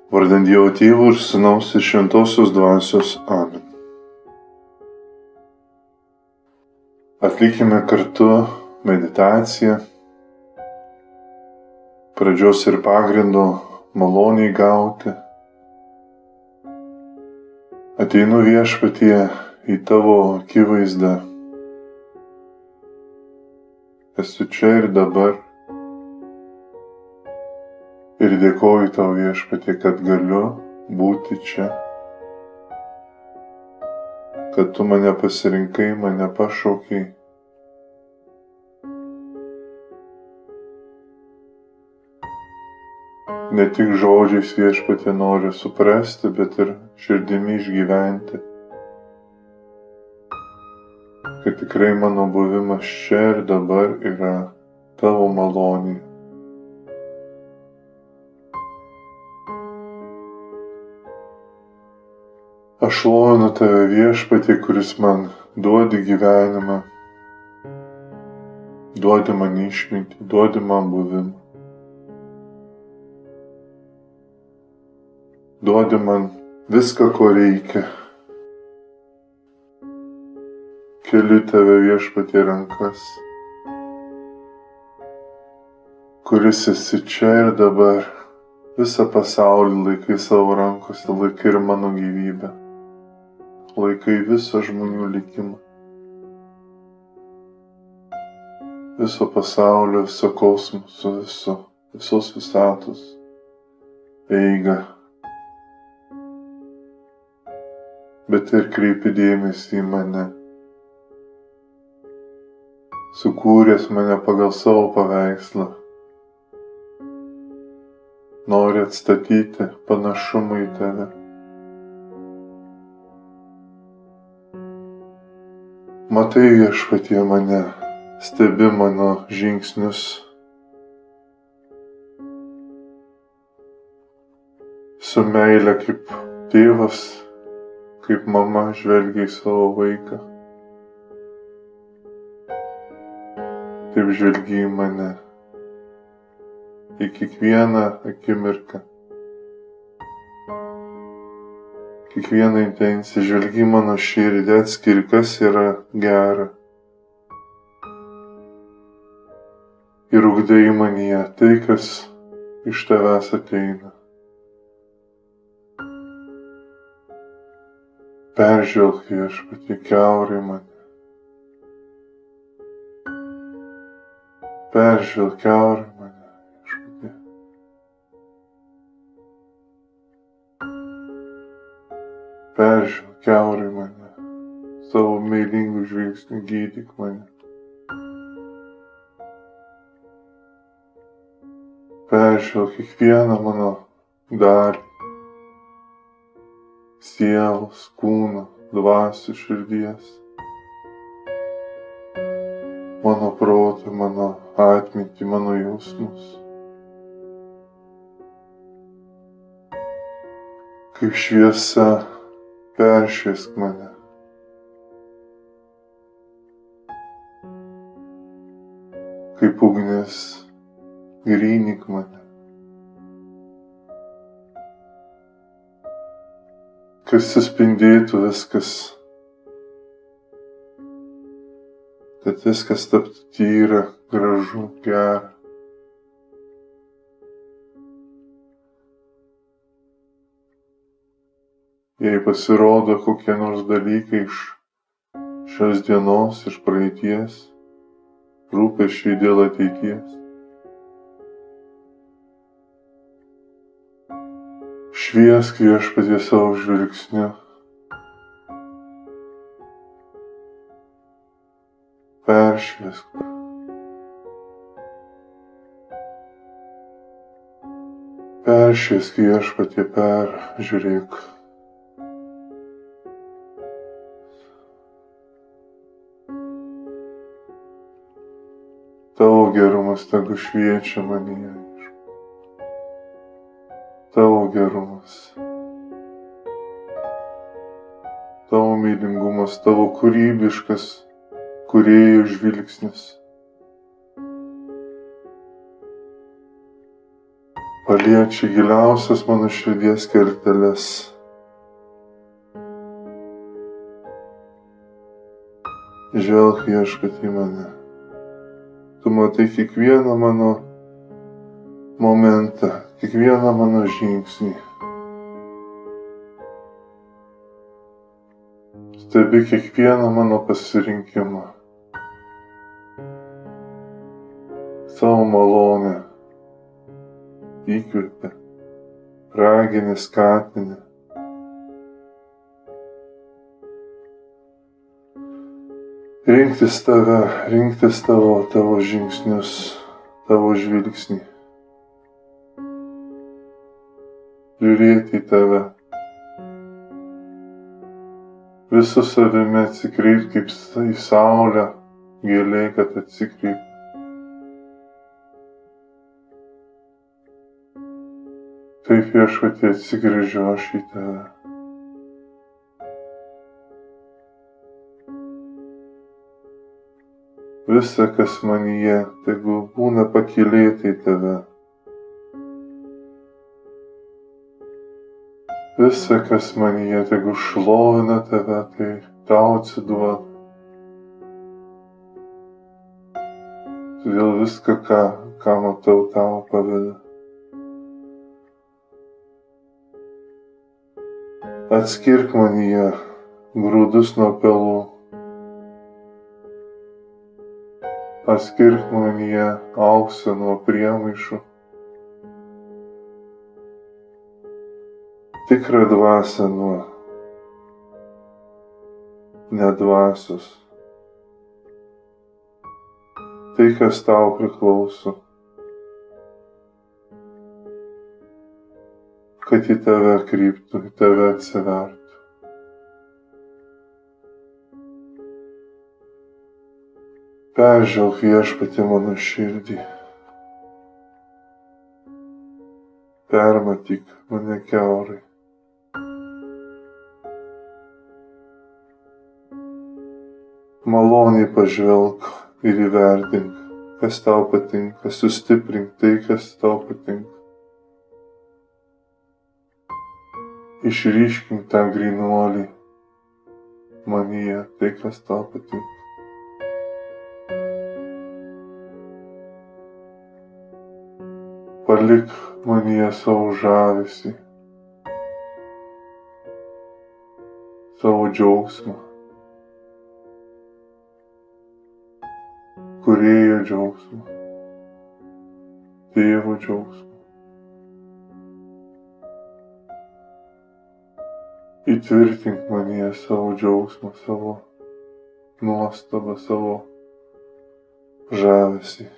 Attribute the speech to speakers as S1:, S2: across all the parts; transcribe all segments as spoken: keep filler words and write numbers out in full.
S1: Vardant Dievo Tėvo ir Sūnaus ir Šventosios Dvasios. Amen. Atlikime kartu meditaciją, pradžios ir pagrindo maloniai gauti. Ateinu Viešpatie į tavo akivaizdą. Esu čia ir dabar. Ir dėkoju tau, Viešpatie, kad galiu būti čia. Kad tu mane pasirinkai, mane pašaukei. Ne tik žodžiais, Viešpatie, noriu suprasti, bet ir širdimi išgyventi. Kad tikrai mano buvimas čia ir dabar yra tavo malonė. Aš šlovinu tave, Viešpatie, kuris man duodi gyvenimą, duodi man išmintį, duodi man buvimą. Duodi man viską, ko reikia. Keliu tave, Viešpatie, rankas, kuris esi čia ir dabar. Visą pasaulį laikai savo rankose, laikai ir mano gyvybę. Laikai visą žmonių likimą. Viso pasaulio, viso kosmoso, viso, visos visatos eigą. Bet ir kreipi dėmesį į mane. Sukūręs mane pagal savo paveikslą. Nori atstatyti panašumą į tave. Matai, Viešpatie, mane, stebi mano žingsnius. Su meile kaip tėvas, kaip mama žvelgia į savo vaiką. Taip žvelgia į mane. Į kiekvieną akimirką. Kiekvieną intenciją žvelgi mano širdį, atskiri, kas yra gera. Ir ugdai manyje tai, kas iš tavęs ateina. Peržvelk, Viešpatie, kiaurai mane. Peržvelk kiaurai mane. Peržvelk kiaurai mane, savo meilingų žvilgsnių gydyk mane. Peržvelk kiekvieną mano dalį, sielos, kūno, dvasių, širdies, mano protą, mano atmintį, mano jausmus. Kaip šviesa, peršviesk mane. Kaip ugnis, grynik mane. Kad suspindėtų viskas, kad viskas taptų tyra, gražu, gera. Jei pasirodo kokie nors dalykai iš šios dienos, iš praeities, rūpesčiai dėl ateities. Šviesk, Viešpatie, savo žvilgsniu. Peršviesk. Peršviesk, Viešpatie, peržiūrėk. Tavo gerumas tegu šviečia manyje. Tavo gerumas. Tavo meilingumas, tavo kūrybiškas kūrėjo žvilgsnis. paliečia giliausias mano širdies kerteles. Žvelk, Viešpatie, į mane. Tu matai kiekvieną mano momentą, kiekvieną mano žingsnį. Stebi kiekvieną mano pasirinkimą. Savo malonę įkvepia, ragini, skatini. Rinktis tave, rinktis tavo, tavo žingsnius, tavo žvilgsnį. Žiūrėti į tave. Visų savimi atsikreipti kaip į saulę, giliai, kad atsikreipti. Taip, Viešpatie, atsigręžiu aš į tave. Visa, kas manyje, tegu būna pakylėta į tave. Visa, kas manyje, tegu šlovina tave, tai tau atsiduoda. Todėl viską, ką, ką matau, tau paveda. Atskirk manyje grūdus nuo pelų. Atskirk manyje auksą nuo priemaišų. Tikrą dvasią nuo nedvasios. Tai, kas tau priklauso. Kad į tave kryptų, į tave atsivertų. Peržvelk, Viešpatie, mano širdį. Permatyk mane kiaurai. Maloniai pažvelk ir įvertink, kas tau patinka, sustiprink tai, kas tau patinka. Išryškink tą grynuolį manyje, tai, kas tau patinka. Palik manyje savo žavesį, savo džiaugsmą, Kūrėjo džiaugsmą, Tėvo džiaugsmą. Įtvirtink manyje savo džiaugsmą, savo nuostabą, savo žavesį.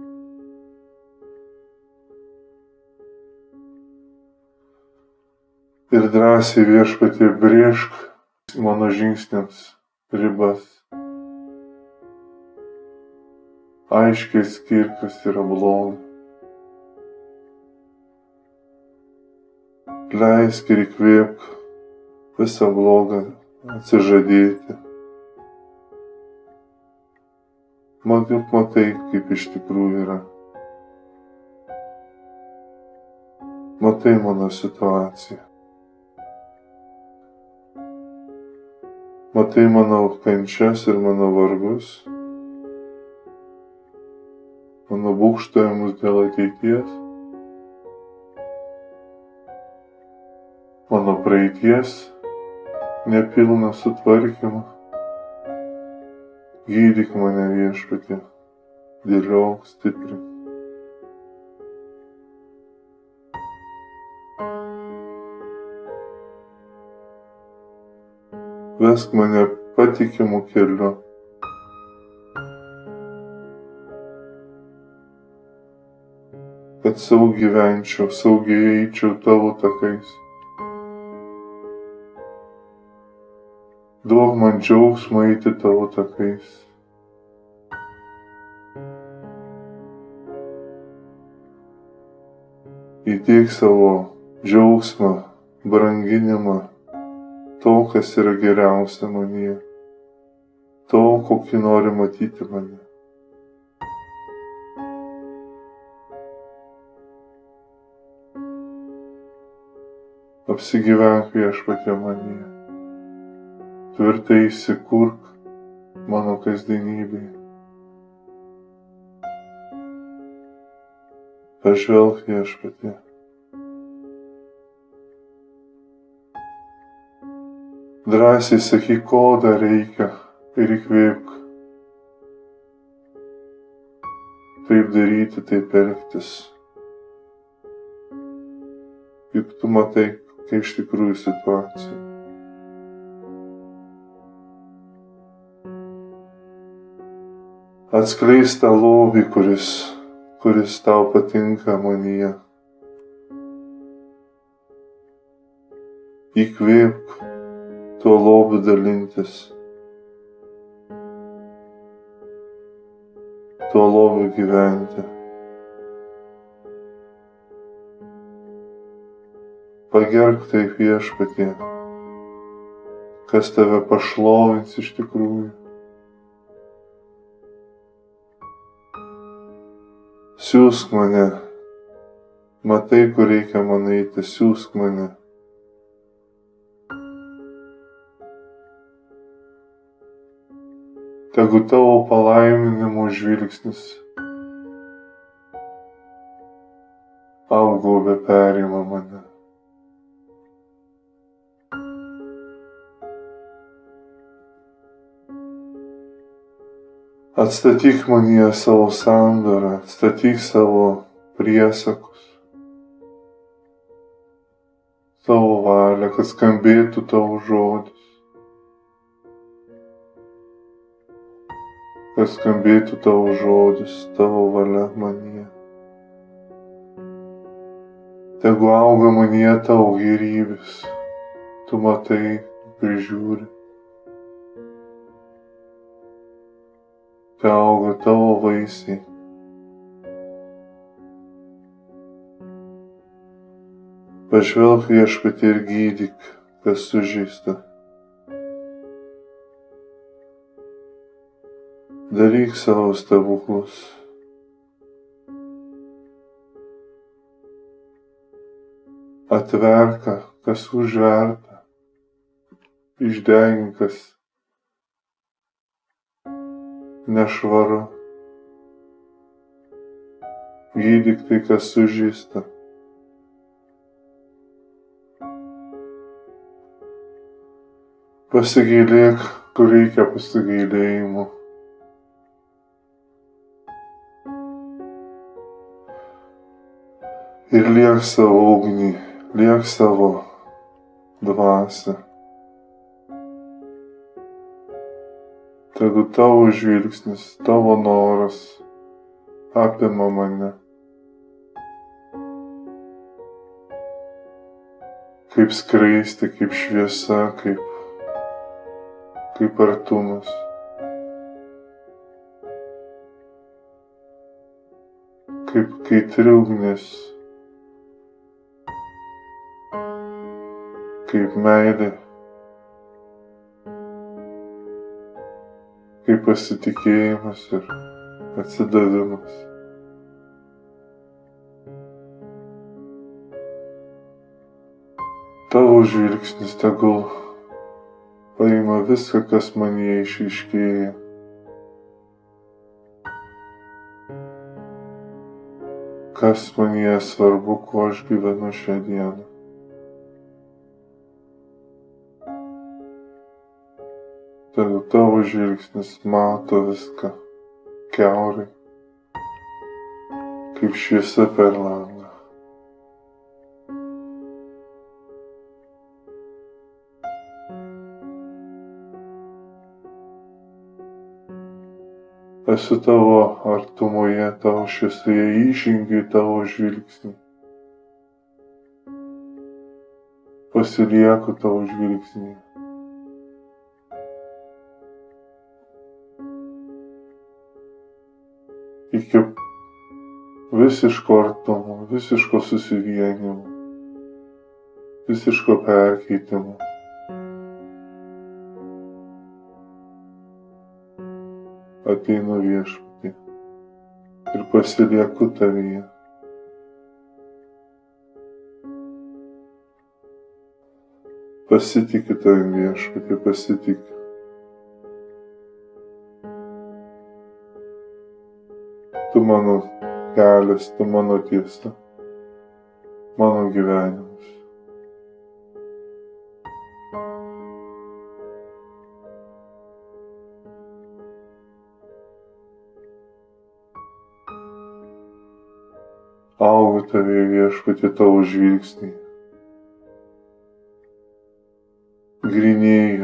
S1: Ir drąsiai, Viešpatie, brėžk mano žingsniams ribas. Aiškiai skirk, kas yra bloga. Leisk ir įkvėpk visą blogą atsižadėti. Man juk matai, kaip iš tikrųjų yra. Matai mano situaciją. Matai mano kančias ir mano vargus. Mano būgštavimus dėl ateities. Mano praeities nepilną sutvarkymą. Gydyk mane, Viešpatie, dėliok, stiprink. Vesk mane patikimu keliu. Kad saugiai gyvenčiau, saugiai eičiau tavo takais. Duok man džiaugsmą eiti tavo takais. Įteik savo džiaugsmą, branginimą, to, kas yra geriausia manyje, to, kokį nori matyti mane. Apsigyvenk Viešpatie manyje. Tvirtai įsikurk mano kasdienybėje. Pažvelk Viešpatie. Drąsiai sakyk, ko dar reikia ir įkvėpk. Taip daryti, taip elgtis. Juk tu matai, kokia iš tikrųjų situacija. Atskleisk tą lobį, kuris, kuris tau patinka manyje. Įkvėpk tuo lobiu dalintis. Tuo lobiu gyventi. Pagerbk taip Viešpatie, kas tave pašlovins iš tikrųjų. Siūsk mane, matai, kur reikia man eiti, siūsk mane. Tegu tavo palaiminimo žvilgsnis apgaubia, perima mane. Atstatyk manyje savo sandorą, atstatyk savo priesakus, savo valią, kad skambėtų tavo žodis, kad skambėtų tavo žodis, tavo valia manyje. Tegu auga manyje tavo gėrybės, tu matai, prižiūri. Te auga tavo vaisiai. Pažvelk Viešpatie ir gydyk, kas sužeista. Daryk savo stebuklus. Atverk, kas užverta. Išdegink, kas nešvaru. Gydyk tai, kas sužeista. Pasigailėk, kur reikia pasigailėjimo. Ir liek savo ugnį, liek savo dvasią. Tegu tavo žvilgsnis, tavo noras apima mane. Kaip skraistė, kaip šviesa, kaip, kaip artumas. Kaip kaitri ugnis. Kaip meilė. Kaip pasitikėjimas ir atsidavimas. Tavo žvilgsnis tegul paima viską, kas manyje išryškėja. Kas manyje svarbu, kuo aš gyvenu šią dieną. Tegu tavo žvilgsnis mato viską kiaurai, kaip šviesa per langą. Esu tavo artumoje, tavo šviesoje, įžengiu į tavo žvilgsnį. Pasilieku tavo žvilgsnį. Iki visiško artumo, visiško susivienimo, visiško perkeitimo. Ateinu Viešpatie ir pasilieku tavyje. Pasitikiu tavim, Viešpatie, pasitikiu. Tu mano kelias, tu mano tiesa, mano gyvenimas. Augu tavie, Viešpatie, tavo žvilgsnį. Grinėju.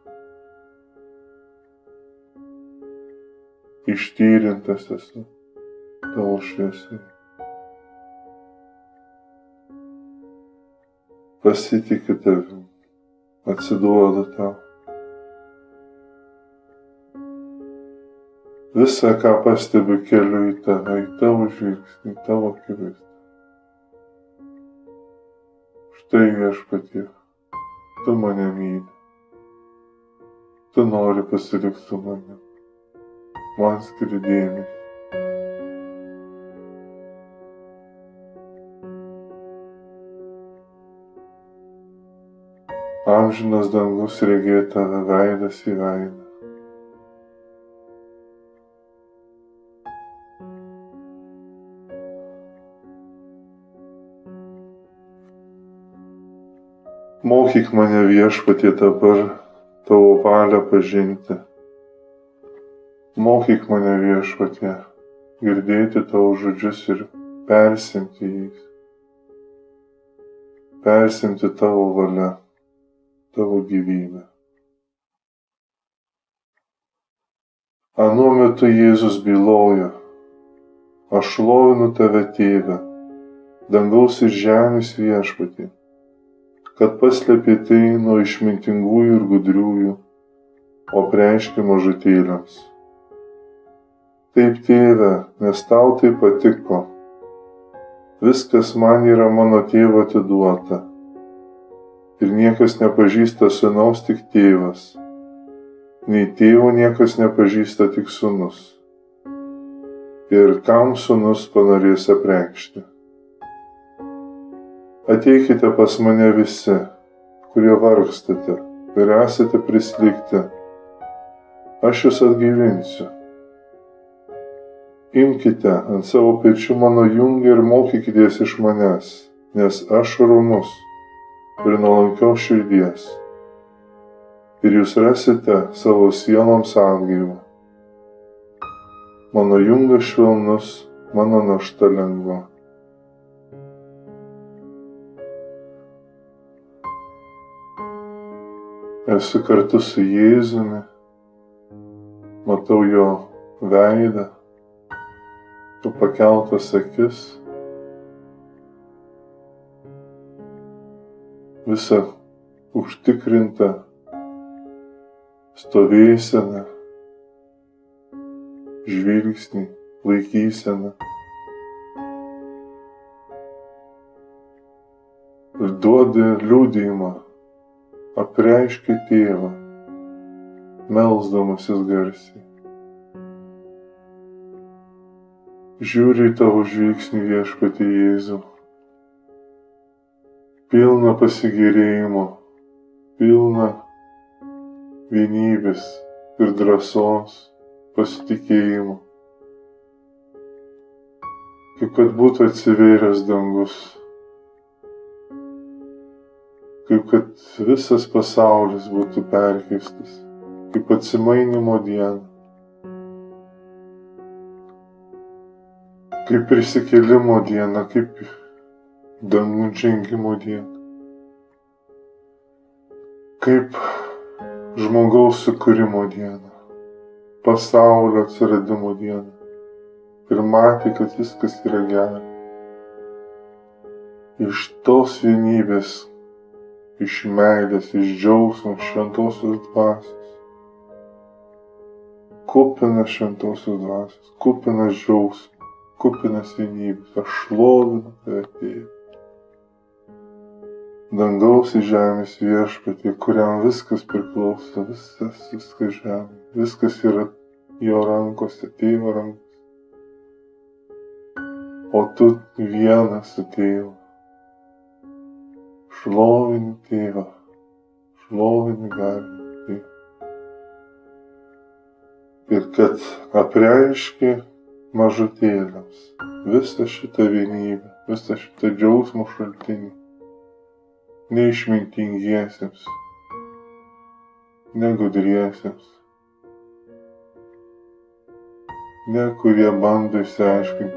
S1: Ištyrintas esu tavo šviesai. Pasitikiu tavim, atsiduodu tau. Visa, ką pastebiu, keliu į tave, į tavo žvilgsnį, į tavo akivaizdą. Štai, Viešpatie, tu mane myli. Tu nori pasilikti su manim. Man skiri dėmesį. Amžinas dangus regėti tave veidas į veidą. Mokyk mane, Viešpatie, dabar tavo valią pažinti. Mokyk mane, Viešpatie, girdėti tavo žodžius ir persimti jais. Persimti tavo valią, tavo gyvybę. Anuo metu Jėzus bylojo: aš šlovinu tave, Tėve, dangaus ir žemės Viešpatie, kad paslėpė tai nuo išmintingųjų ir gudriųjų, o apreiškė mažutėliams. Taip, Tėve, nes tau tai patiko. Viskas man yra mano Tėvo atiduota. Ir niekas nepažįsta sūnaus, tik Tėvas. Nei Tėvo niekas nepažįsta, tik sūnus. Ir kam sūnus panorės apreikšti. Ateikite pas mane visi, kurie vargstate ir esate prislėgti. Aš jūs atgaivinsiu. Imkite ant savo pečių mano jungą ir mokykitės iš manęs, nes aš romus ir nuolankios širdies. Ir jūs rasite savo sieloms atgaivą. Mano jungas švelnus, mano našta lengva. Esu kartu su Jėzumi, matau jo veidą, jo pakeltas akis, visą užtikrintą stovėseną, žvilgsnį, laikyseną. Ir duodi liudijimą, apreiškia Tėvą, melsdamasis garsiai. Žiūri į tavo žvilgsnį, Viešpatie Jėzau, pilna pasigėrėjimo, pilna vienybės ir drąsos, pasitikėjimo, kaip kad būtų atsivėręs dangus, kaip kad visas pasaulis būtų perkeistas, kaip atsimainimo diena, kaip prisikėlimo diena, kaip dangun žengimo diena, kaip žmogaus sukūrimo diena, pasaulio atsiradimo diena. Ir matė, kad viskas yra gera. Iš tos vienybės, iš meilės, iš džiaugsmo, šventosios dvasios. Kupinas šventosios dvasios, kupinas džiaugsmo, kupinas vienybės. Aš šlovinu tave, Tėve. Dangaus ir žemės Viešpatie, kuriam viskas priklauso, viskas, viskas žemė, viskas yra jo rankose, Tėvo rankose. O tu vienas su Tėvu. Šlovini Tėvą, šlovinį garbinį. Ir kad apreiški mažutėliams visą šitą vienybę, visą šitą džiaugsmo šaltinį, neišmintingiesiems, negudriesiems, ne kurie bando išsiaiškinti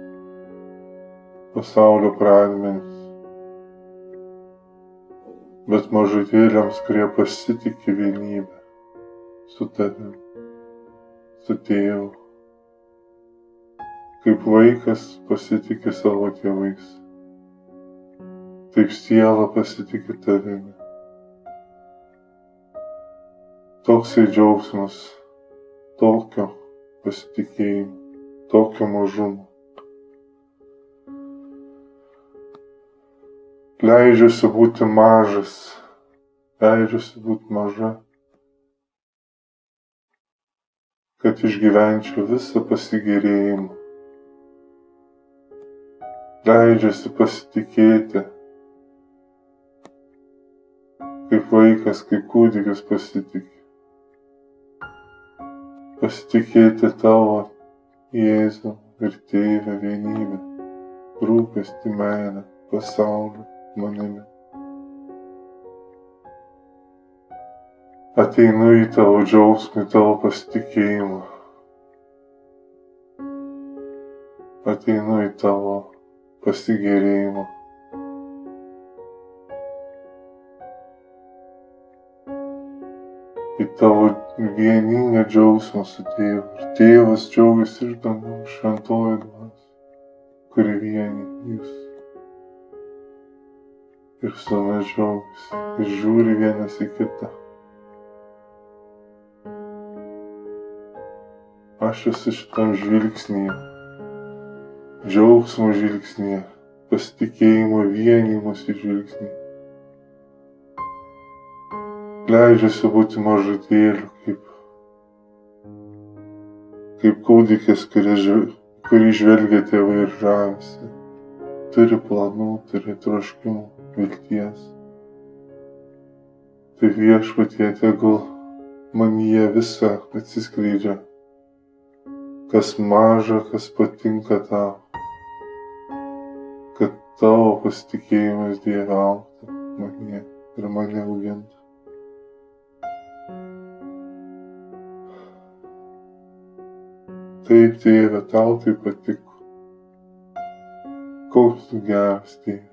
S1: pasaulio pradmenis, bet mažutėliams, kurie pasitiki vienybę su tavim, su tėvu, kaip vaikas pasitiki savo tėvais, taip siela pasitiki tavimi. Toksai džiaugsmas, tokio pasitikėjimo, tokio mažumo. Leidžiuosi būti mažas, leidžiuosi būti maža, kad išgyvenčiau visą pasigėrėjimą. Leidžiuosi pasitikėti, kaip vaikas, kaip kūdikis pasitikė. Pasitikėti tavo Jėzų ir Tėvę vienybę, rūpestį, meilę, pasaulį, manimi. Ateinu į tavo džiaugsmą, į tavo pasitikėjimą. Ateinu į tavo pasigėrėjimą. Į tavo vieningą džiaugsmą su tėvu. Ir tėvas džiaugiasi iš dangaus, šventoji dvasia, kuri vienija jūs. Ir sūnus džiaugiasi ir žiūri vienas į kitą. Aš esu šitam žvilgsnyje, džiaugsmo žvilgsnyje, pasitikėjimo vienijimosi žvilgsnyje. Leidžiuosi būti mažutėliu, kaip, kaip kūdikis, kurį žvelgia tėvai ir žavisi. Turi planų, turi troškimų, vilties. Tai Viešpatie, tegul manyje visa atsiskleidžia, kas maža, kas patinka tau, kad tavo pasitikėjimas Dieve augtų manyje ir mane augintų. Taip, Tėve, tau tai patiko. Koks tu geras, Tėve.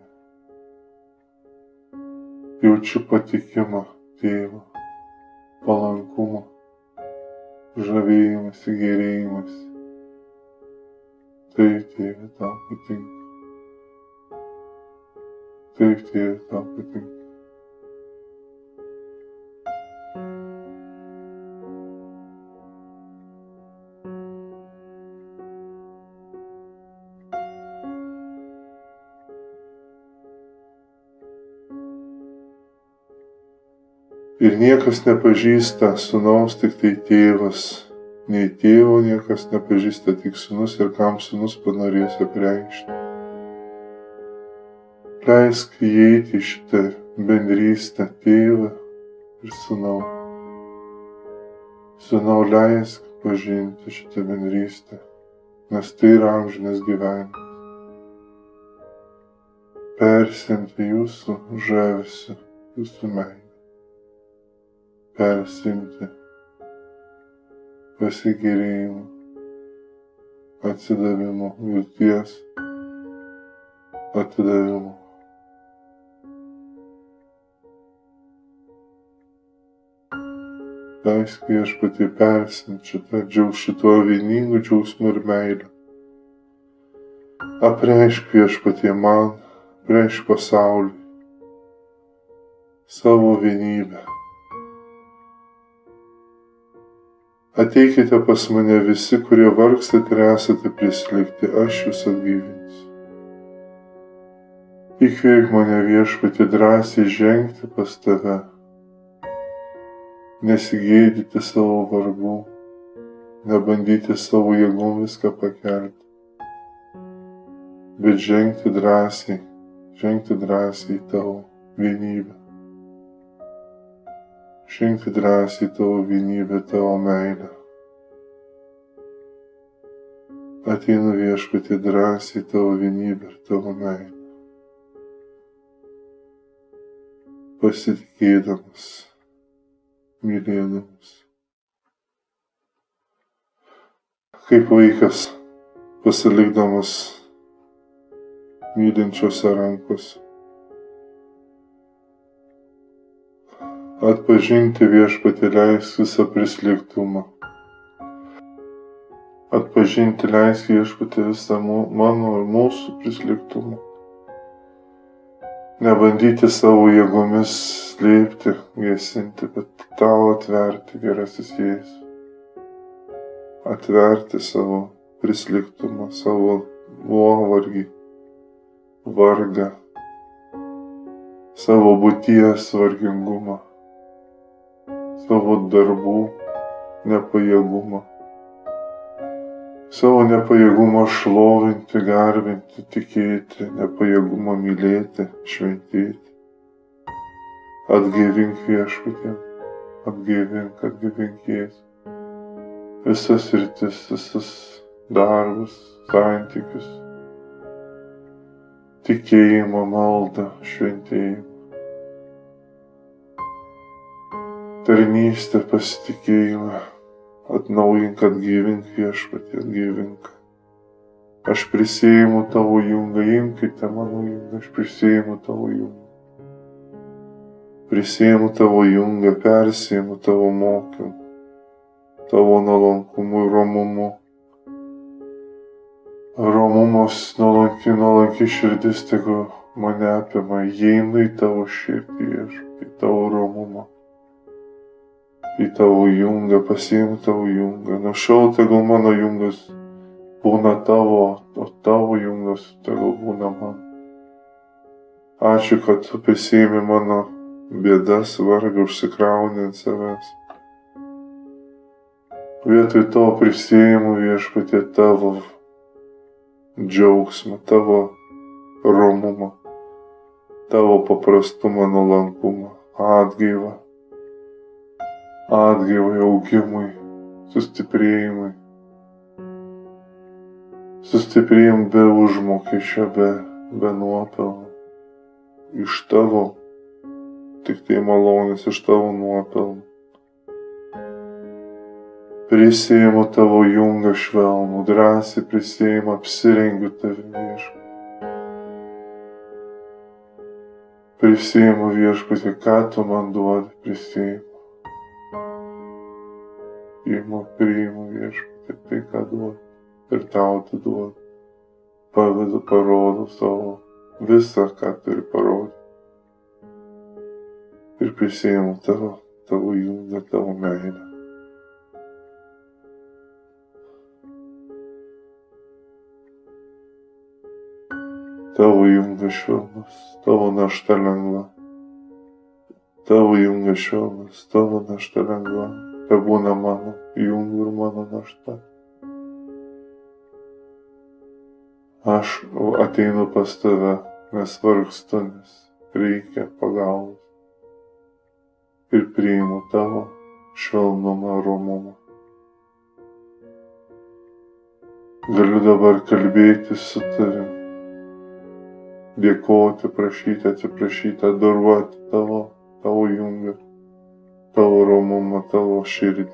S1: Jaučiu patikimą, Tėvo, palankumą, žavėjimąsi, gėrėjimąsi. Taip, Tėve, tau patinka. Taip, Tėve, tau patinka. Ir niekas nepažįsta sūnaus, tik tai tėvas. Nei tėvo niekas nepažįsta, tik sūnus ir kam sūnus panorės apreikšti. Leisk įeiti į šitą bendrystę tėvą ir sūnau. Sūnau, leisk pažinti šitą bendrystę, nes tai yra amžinas gyvenimas. Persimti jūsų žavesiu, jūsų meilę. Persimti pasigėrėjimu, atsidavimu, vilties atidavimu. Leisk Viešpatie persimti šitą džiaugsmą, šituo vieningu džiaugsmu ir meilę. Apreišk Viešpatie man, apreišk pasauliui savo vienybę. Ateikite pas mane visi, kurie vargstate ir esate prislėgti, aš jūs atgyvinsiu. Įkvėpk mane Viešpatie drąsiai žengti pas tave, nesigėdyti savo vargų, nebandyti savo jėgom viską pakelti, bet žengti drąsiai, žengti drąsiai į tavo vienybę. Išrinkti drąsiai tavo vienybę, tavo meilę. Ateinu viešpatie drąsiai tavo vienybę ir tavo meilę. Pasitikėdamas, mylėdamas. Kaip vaikas pasilikdamas mylinčiose rankose. Atpažinti viešpatie leisk visą prislėgtumą. Atpažinti leisk viešpatie visą mano ir mūsų prislėgtumą. Nebandyti savo jėgomis slėpti, gesinti, bet tau atverti, gerasis Jėzus. Atverti savo prislėgtumą, savo nuovargį, vargą, savo būties vargingumą, savo darbų nepajėgumą, savo nepajėgumą šlovinti, garbinti, tikėti, nepajėgumą mylėti, šventėti. Atgaivink viešpatie, atgaivink, atgaivink Jėzų. Visas sritis, visas darbus, santykius, tikėjimą, maldą, šventėjimą. Tarnystę, pasitikėjimą. Atnaujink, atgyvink viešpatie, atgyvink. Aš prisiimu tavo jungą, imkite mano jungą, aš prisiimu tavo jungą. Prisiimu tavo jungą, persiimu tavo mokymą, tavo nuolankumu ir romumu. Romumas, nuolanki, nuolanki širdis, tegu mane apima, įeinu į tavo širdį, viešpatie, į tavo romumą. Į tavo jungą, pasiimu tavo jungą. Nuo šiol tegul mano jungas būna tavo, o tavo jungas tegul būna man. Ačiū, kad tu prisiimi mano bėdas, vargą, užsikrauni ant savęs. Vietoj to prisiimu viešpatie tavo džiaugsmą, tavo romumą, tavo paprastumą, nuolankumą, atgaivą. Atgaivai, augimui, sustiprėjimui. Sustiprėjim be užmokesčio, be, be nuopelno. Iš tavo, tik tai malonės, iš tavo nuopelno. Prisiimu tavo jungą švelnų, drąsiai prisiimu, apsirengiu tavimi viešpatie. Prisiimu viešpatie, ką tu man duodi, prisiimu. Imu, priimu viešpatie tai, ką duodu, ir tau tu duodu. Pavedu, parodu savo visą, ką turi parodyti. Ir prisiimu tavo, tavo jungą, tavo meilę. Tavo jungas švelnus, tavo našta lengva. Tavo jungas švelnus, tavo našta lengva. Te būna mano jungų ir mano našta. Aš ateinu pas tave, nes vargstu, nes reikia pagalbos. Ir priimu tavo švelnumą, romumą. Galiu dabar kalbėti su tavim, dėkoti, prašyti, atsiprašyti, adoruoti tavo, tavo jungą, tavo romumą, tavo širdį.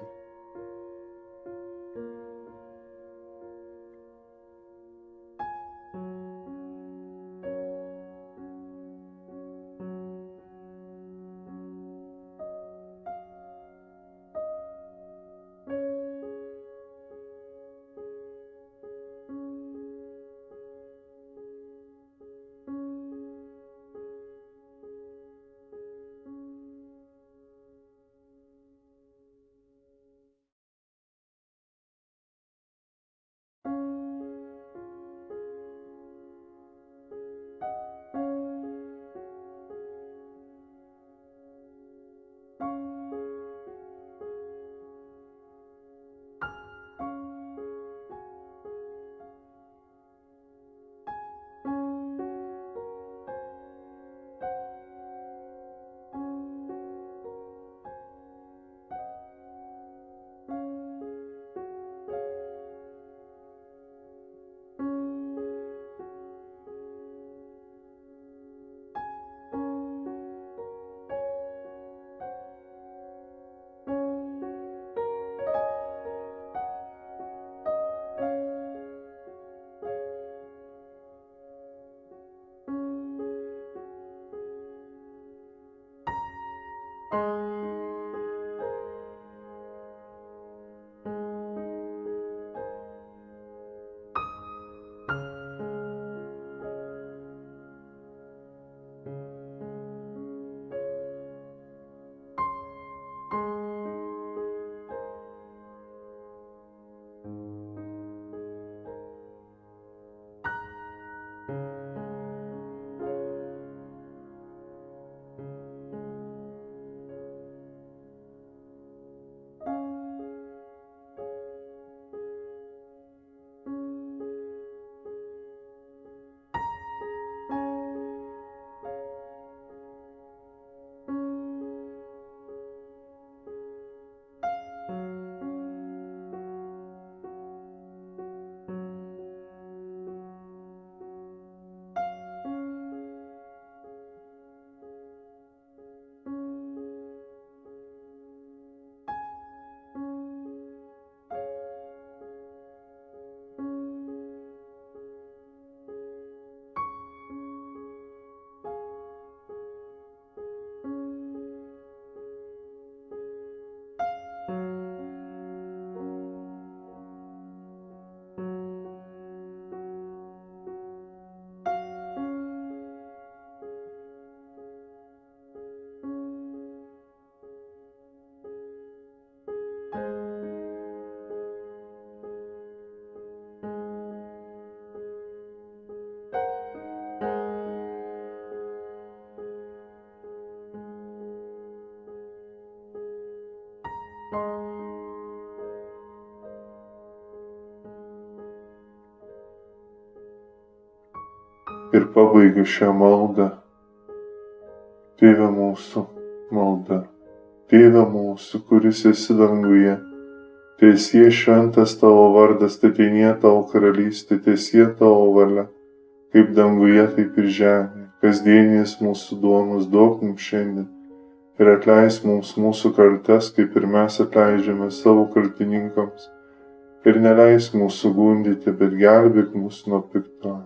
S1: Ir pabaigiu šią maldą. Tėve mūsų malda. Tėve mūsų, kuris esi danguje, teesie šventas tavo vardas, teateinie tavo karalystė, teesie tavo valia, kaip danguje, taip ir žemėje. Kasdienės mūsų duonos duok mums šiandien ir atleisk mums mūsų kaltes, kaip ir mes atleidžiame savo kaltininkams. Ir neleisk mūsų gundyti, bet gelbėk mus nuo piktojo.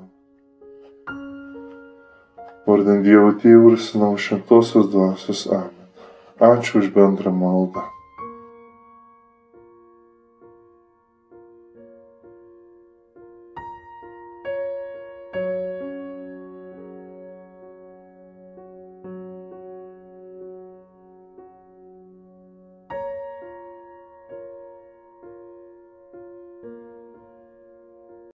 S1: Vardant Dievo Tėvų ir Sūnaus Šventosios Dvasios. Amen. Ačiū už bendrą maldą.